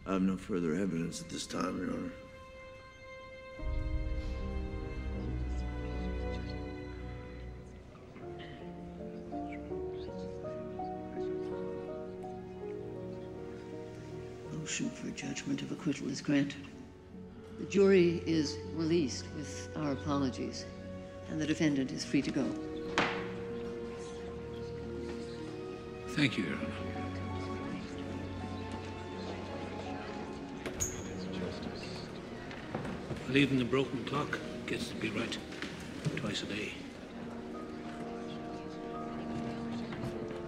I have no further evidence at this time, Your Honor. Motion for judgment of acquittal is granted. The jury is released with our apologies, and the defendant is free to go. Thank you, Your Honor. Well, even the broken clock gets to be right twice a day.